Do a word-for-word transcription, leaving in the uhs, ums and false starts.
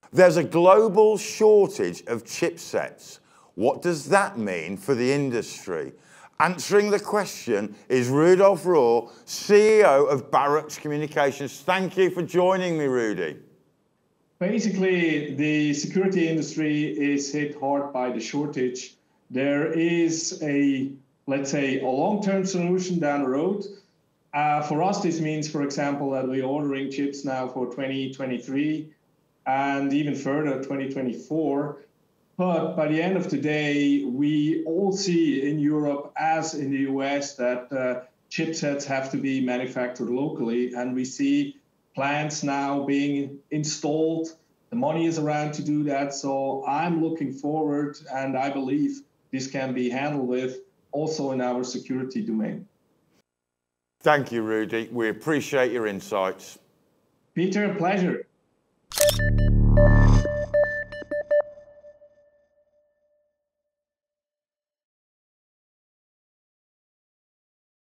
There's a global shortage of chipsets. What does that mean for the industry? Answering the question is Rudolf Rohr, C E O of Barracks Communications. Thank you for joining me, Rudy. Basically, the security industry is hit hard by the shortage. There is a, let's say, a long-term solution down the road. Uh, for us, this means, for example, that we're ordering chips now for twenty twenty-three and even further, twenty twenty-four. But by the end of the day, we all see in Europe as in the U S that uh, chipsets have to be manufactured locally. And we see plants now being installed. The money is around to do that. So I'm looking forward, and I believe this can be handled with also in our security domain. Thank you, Rudy. We appreciate your insights. Peter, a pleasure.